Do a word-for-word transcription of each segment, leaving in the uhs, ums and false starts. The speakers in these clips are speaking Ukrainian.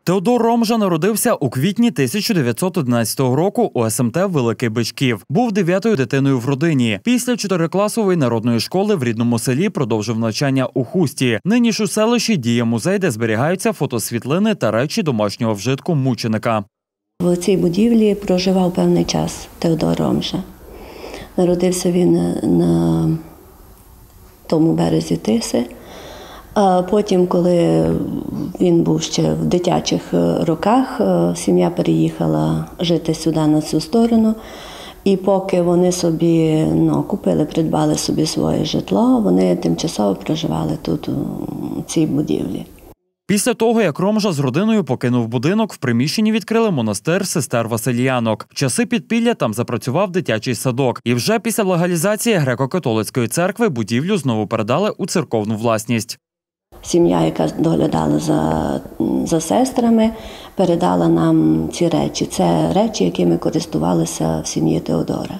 Теодор Ромжа народився у квітні тисяча дев'ятсот одинадцятого року у ес ем те Великий Бичків. Був дев'ятою дитиною в родині. Після чотирикласової народної школи в рідному селі продовжив навчання у Хусті. Нині ж у селищі діє музей, де зберігаються фотосвітлини та речі домашнього вжитку мученика. В цій будівлі проживав певний час Теодор Ромжа. Народився він на тому березі Тиси. А потім, коли він був ще в дитячих роках, сім'я переїхала жити сюди, на цю сторону. І поки вони собі ну, купили, придбали собі своє житло, вони тимчасово проживали тут, у цій будівлі. Після того, як Ромжа з родиною покинув будинок, в приміщенні відкрили монастир сестер Василіянок. В часи підпілля там запрацював дитячий садок. І вже після легалізації греко-католицької церкви будівлю знову передали у церковну власність. Сім'я, яка доглядала за, за сестрами, передала нам ці речі. Це речі, якими користувалися в сім'ї Теодора.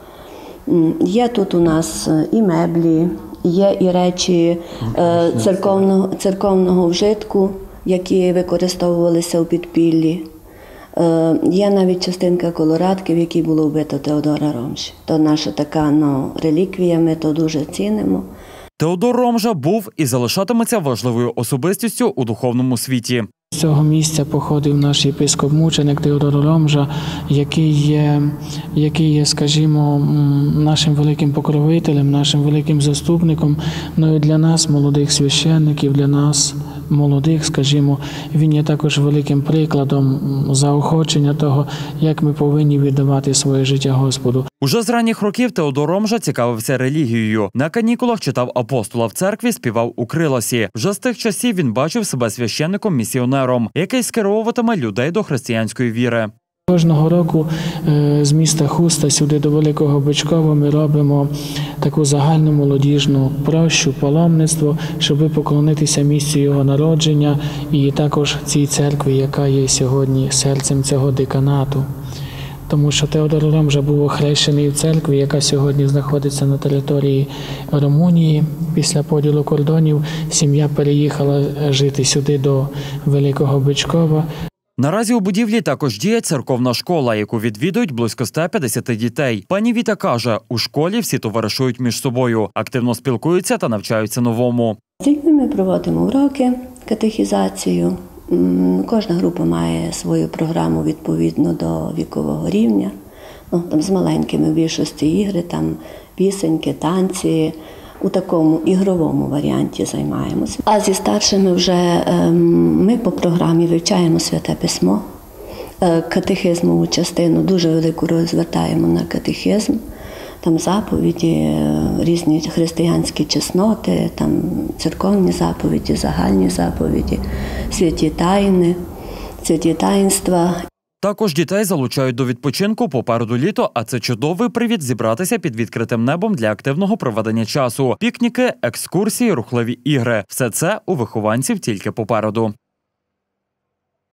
Є тут у нас і меблі, є і речі церковного, церковного вжитку, які використовувалися у підпіллі. Є навіть частинка колорадки, в якій було вбито Теодора Ромжі. То наша така ну, реліквія, ми то дуже цінимо. Теодор Ромжа був і залишатиметься важливою особистістю у духовному світі. З цього місця походив наш єпископ-мученик Теодор Ромжа, який є, який є, скажімо, нашим великим покровителем, нашим великим заступником. Ну і для нас, молодих священників, для нас, молодих, скажімо, він є також великим прикладом заохочення того, як ми повинні віддавати своє життя Господу. Уже з ранніх років Теодор Ромжа цікавився релігією. На канікулах читав апостола в церкві, співав у Криласі. Вже з тих часів він бачив себе священником-місіонером, який скеровуватиме людей до християнської віри. Кожного року з міста Хуста сюди до Великого Бичкова ми робимо таку загальну молодіжну прощу, паломництво, щоб поклонитися місцю його народження і також цій церкві, яка є сьогодні серцем цього деканату. Тому що Теодор Ромжа був охрещений в церкві, яка сьогодні знаходиться на території Румунії. Після поділу кордонів сім'я переїхала жити сюди до Великого Бичкова. Наразі у будівлі також діє церковна школа, яку відвідують близько ста п'ятдесяти дітей. Пані Віта каже, у школі всі товаришують між собою, активно спілкуються та навчаються новому. З дітьми ми проводимо уроки, катехізацію. Кожна група має свою програму відповідно до вікового рівня. Ну, там з маленькими в більшості ігри, там пісеньки, танці. У такому ігровому варіанті займаємося. А зі старшими вже ми по програмі вивчаємо Святе Письмо, катехизмову частину, дуже велику розвертаємо на катехизм. Там заповіді, різні християнські чесноти, там церковні заповіді, загальні заповіді, святі тайни, святі таїнства. Також дітей залучають до відпочинку, попереду літо, а це чудовий привід зібратися під відкритим небом для активного проведення часу. Пікніки, екскурсії, рухливі ігри – все це у вихованців тільки попереду.